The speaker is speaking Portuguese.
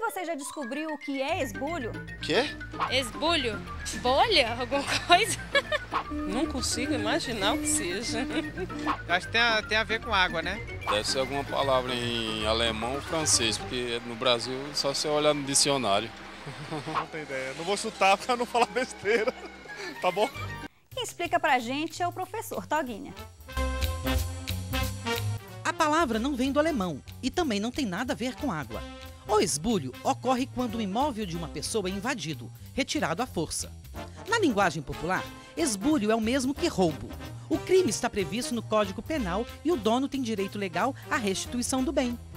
você já descobriu o que é esbulho? Quê? Esbulho? Bolha? Alguma coisa? Não consigo imaginar o que seja. Acho que tem a ver com água, né? Deve ser alguma palavra em alemão ou francês, porque no Brasil só se olhar no dicionário. Não tenho ideia. Não vou chutar pra não falar besteira, tá bom? Quem explica pra gente é o professor Toguinha. A palavra não vem do alemão e também não tem nada a ver com água. O esbulho ocorre quando o imóvel de uma pessoa é invadido, retirado à força. Na linguagem popular, esbulho é o mesmo que roubo. O crime está previsto no Código Penal e o dono tem direito legal à restituição do bem.